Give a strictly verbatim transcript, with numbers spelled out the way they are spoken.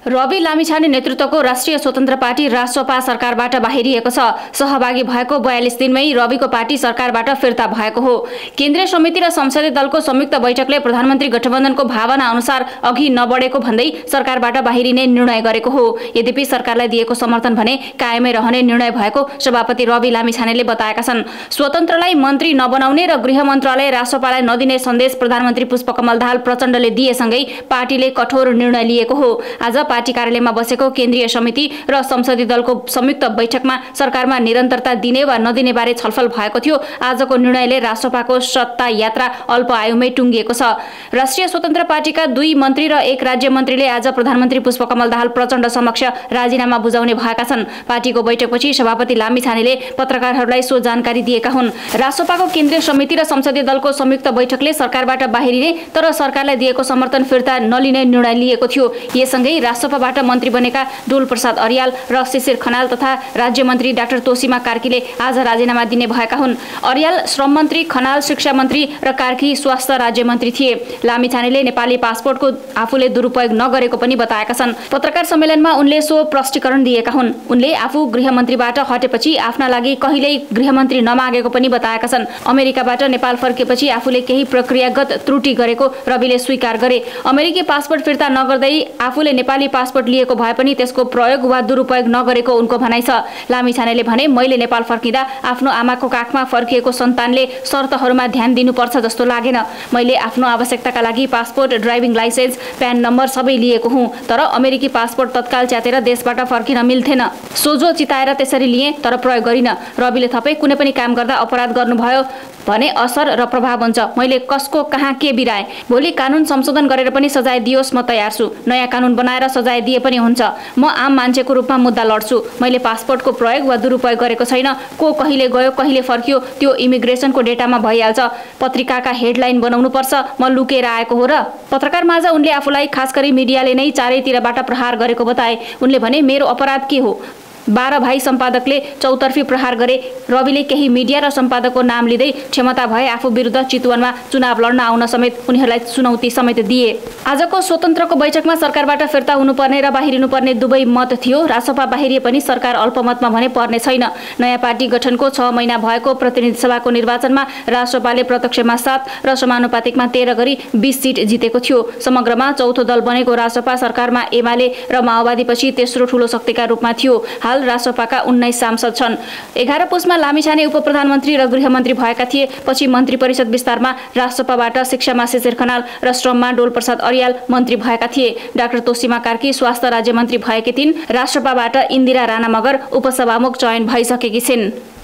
रवि लामिछाने नेतृत्वको राष्ट्रिय स्वतन्त्र पार्टी रासोपा सरकारबाट बाहिरिएको छ। सहभागी भएको बयालीस दिनमै रविको पार्टी सरकारबाट फिर्ता भएको हो। केन्द्रीय समिति र संसदीय दलको संयुक्त बैठकले प्रधानमन्त्री गठबन्धनको भावना अनुसार अघि नबढेको भन्दै सरकारबाट बाहिरिने निर्णय गरेको हो। यद्यपि सरकारलाई दिएको समर्थन भने कायमै रहने निर्णय भएको सभापति रवि लामिछानेले बताएका छन्। स्वतन्त्रलाई मन्त्री नबनाउने र गृह मन्त्रालय रासोपालाई नदिने सन्देश प्रधानमन्त्री पुष्पकमल दाहाल प्रचण्डले दिएसँगै पार्टीले कठोर निर्णय लिएको हो। आज पार्टी कार्यालयमा बसेको केन्द्रीय समिति र संसदीय दलको संयुक्त बैठकमा सरकारमा निरन्तरता दिने वा नदिने बारे छलफल भएको थियो। आजको निर्णयले रासोपाको सत्ता यात्रा अल्प आयुमै टुङ्गिएको छ। राष्ट्रिय स्वतन्त्र पार्टीका दुई मन्त्री र एक राज्य मन्त्रीले आज प्रधानमन्त्री पुष्पकमल दाहाल प्रचण्ड समक्ष राजीनामा बुझाउने भएका छन्। पार्टीको बैठकपछि सभापति लामिछानेले पत्रकारहरूलाई सो जानकारी दिएका हुन्। रासोपाको केन्द्रीय समिति र संसदीय दलको संयुक्त बैठकले सरकारबाट बाहिरिने तर सरकारलाई दिएको समर्थन फिर्ता नलिने निर्णय लिएको थियो। यससँगै रासोपाबाट मन्त्री बनेका डोल प्रसाद अर्याल र शिशिर खनाल तथा राज्य मन्त्री डाक्टर तोसीमा कार्कीले आज राजीनामा दिने भएका हुन्। अर्याल श्रम मन्त्री, खनाल शिक्षा मन्त्री र कार्की स्वास्थ्य राज्य मन्त्री थिए। लामिछानेले नेपाली पासपोर्टको आफूले दुरुपयोग नगरेको पनि बताएका छन्। पत्रकार सम्मेलनमा उनले सो प्रष्टीकरण दिएका हुन्। उनले आफू गृहमन्त्रीबाट हटेपछि आफ्ना लागि कहिल्यै गृहमन्त्री नमागेको पनि बताएका छन्। अमेरिकाबाट नेपाल फर्केपछि आफूले केही प्रक्रियागत त्रुटि गरेको रविले स्वीकार गरे। अमेरिकी पासपोर्ट फिर्ता नगर्दै आफूले नेपाली पासपोर्ट लिएको भए पनि त्यसको प्रयोग वा दुरुपयोग नगरेको उनको भनाइ छ। लामिछानेले भने मैले नेपाल फर्किँदा आफ्नो आमाको काखमा फर्किएको सन्तानले शर्तहरूमा ध्यान दिनुपर्छ जस्तो लागेन। मैले आफ्नो आवश्यकताका लागि passport, driving licence, PAN number सबै लिएको हुँ, तर अमेरिकी पासपोर्ट तत्काल च्यातेर देशबाट फर्किन मिल्थेन। सोझो चिताएर त्यसरी लिए तर प्रयोग गरिन। रविले थपे कुनै पनि काम गर्दा अपराध गर्नुभयो भने असर र प्रभाव हुन्छ। मैले कसको कहाँ के बिराएँ, भोलि कानुन संशोधन गरेर पनि सजाय दियोस् म तयार छु। नयाँ कानुन बनाएर सजाय दिए पनि हुन्छ। म आम मान्छेको रूपमा मुद्दा लड्छु। मैले पासपोर्टको प्रयोग वा दुरुपयोग गरेको छैन। को कहिले गयो कहिले फर्कियो त्यो इमिग्रेसनको डेटामा भइहाल्छ। पत्रिकाका हेडलाइन बनाउनु पर्छ, म लुकेर आएको हो र? पत्रकार माझ उनले आफूलाई खास गरी मिडियाले नै चारैतिरबाट प्रहार गरेको बताए। उनले भने मेरो अपराध के हो? बाह्र भाइ सम्पादकले चौतर्फी प्रहार गरे। रविले केही मिडिया र सम्पादकको नाम लिँदै क्षमता भए आफू विरुद्ध चितवनमा चुनाव लड्न आउन समेत उनीहरूलाई चुनौती समेत दिए। आजको स्वतन्त्रको बैठकमा सरकारबाट फिर्ता हुनुपर्ने र बाहिरिनुपर्ने दुवै मत थियो। रासोपा बाहिरिए पनि सरकार अल्पमतमा भने पर्ने छैन। नयाँ पार्टी गठनको छ महिना भएको प्रतिनिधि सभाको निर्वाचनमा रासोपाले प्रत्यक्षमा सात र समानुपातिकमा तेह्र गरी बीस सिट जितेको थियो। समग्रमा चौथो दल बनेको रासोपा सरकारमा एमाले र माओवादीपछि तेस्रो ठूलो शक्तिका रूपमा थियो। हाल रासोपाका उन्नाइस सांसद छन्। एघार पुसमा लामिछाने उप प्रधानमन्त्री र गृहमन्त्री भएका थिए। पछि मन्त्री परिषद विस्तारमा रासोपाबाट शिक्षामा शिशिर खनाल र श्रममा डोल प्रसाद अर्याल मन्त्री भएका थिए। डाक्टर तोसीमा कार्की स्वास्थ्य राज्य मन्त्री भएकी थिइन्। रासोपाबाट इन्दिरा राणा मगर उपसभामुख चयन भइसकेकी छिन्।